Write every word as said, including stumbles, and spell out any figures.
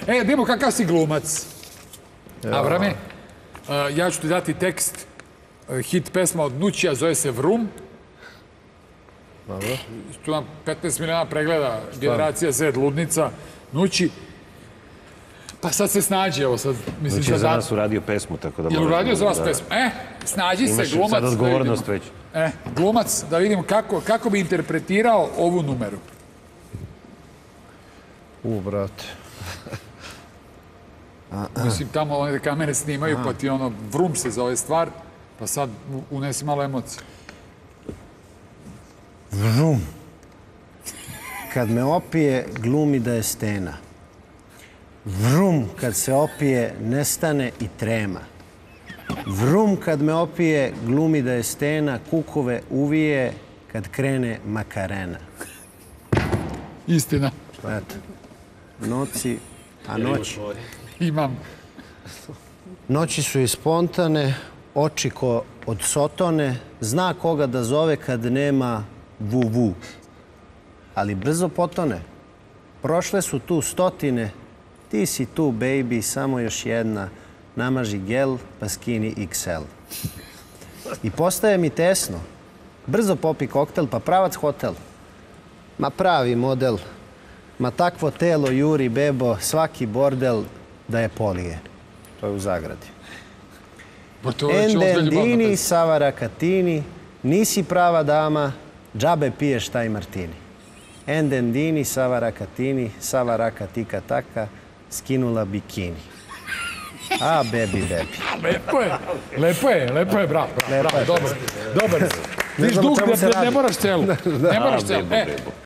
E, idemo kakav si glumac. Avrame, ja ću ti dati tekst hit pesma od Nućija, zove se Vrum. Dobro. Tu nam petnaest miliona pregleda, generacija Z, Ludnica, Nući. Pa sad se snađi, evo sad. Nući je za nas uradio pesmu, tako da... Jel uradio za vas pesmu? E, snađi se, glumac. Imaš sad odgovornost već. E, glumac, da vidim kako bi interpretirao ovu numeru. U, brate. Mislim, tamo one kamere snimaju, pa ti ono, Vrum se zove stvar, pa sad unesi malo emocije. Vrum. Kad me opije, glumi da je stena. Vrum, kad se opije, nestane i trema. Vrum, kad me opije, glumi da je stena, kukove uvije, kad krene makarena. Istina. Eto. Noci, a noći... Imam. Noći su i spontane, oči ko od sotone, zna koga da zove kad nema vu-vu. Ali brzo potone. Prošle su tu stotine, ti si tu, baby, samo još jedna. Namaži gel, pa skini iks el. I postaje mi tesno. Brzo popi koktel, pa pravac hotel. Ma pravi model. Ma takvo telo juri bebo, svaki bordel da je polije. To je u zagradi. Endendini, savara katini, nisi prava dama, džabe piješ taj martini. Endendini, savara katini, savara katika taka, skinula bikini. A, bebi, bebi. Lepo je, lepo je, lepo je, bravo, bravo, dobar, dobar. Viš dug, ne moraš celu, ne moraš celu.